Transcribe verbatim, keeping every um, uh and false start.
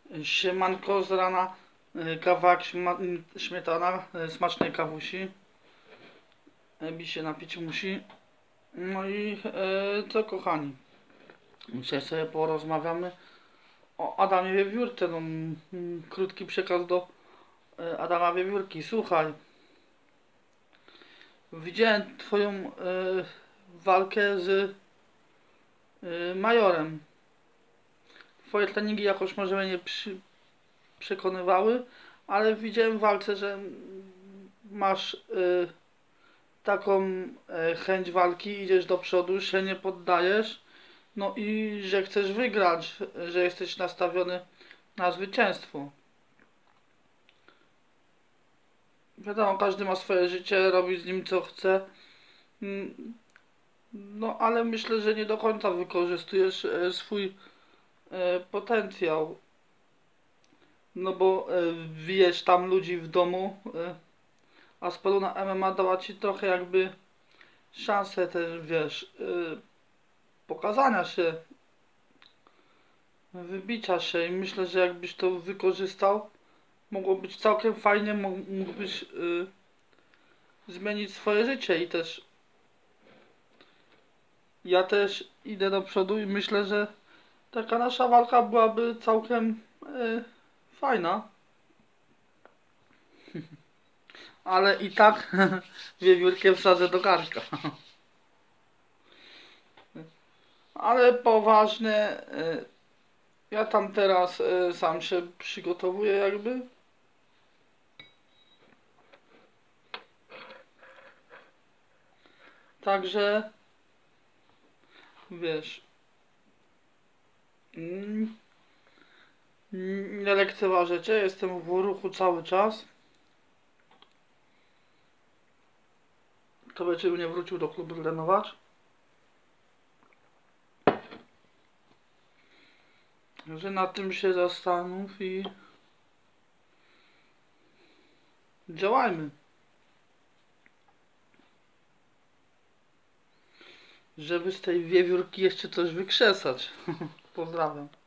Siemanko z rana, y, kawałek śma- śmietana, y, smacznej kawusi. Ebi się napić musi. No i e, co kochani, dzisiaj sobie porozmawiamy o Adamie Wiewiórce. No, mm, krótki przekaz do e, Adama Wiewiórki. Słuchaj, widziałem twoją e, walkę z e, Majorem. Twoje treningi jakoś może mnie nie przy, przekonywały, ale widziałem w walce, że masz y, taką y, chęć walki, idziesz do przodu, się nie poddajesz, no i że chcesz wygrać, że jesteś nastawiony na zwycięstwo. Wiadomo, każdy ma swoje życie, robi z nim co chce, mm, no ale myślę, że nie do końca wykorzystujesz y, swój y, potencjał. No bo y, bijesz tam ludzi w domu, y, a Spaluna M M A dała ci trochę jakby szansę też, wiesz, yy, pokazania się, wybicia się i myślę, że jakbyś to wykorzystał, mogło być całkiem fajnie, mógłbyś yy, zmienić swoje życie i też ja też idę do przodu i myślę, że taka nasza walka byłaby całkiem yy, fajna. Ale i tak wiewiórkę wsadzę do garnka. Ale poważnie, y, ja tam teraz y, sam się przygotowuję jakby. Także wiesz, mm, nie lekceważę, jestem w ruchu cały czas. To wieczór nie wrócił do klubu trenować. Że na tym się zastanów i działajmy. Żeby z tej wiewiórki jeszcze coś wykrzesać. Pozdrawiam.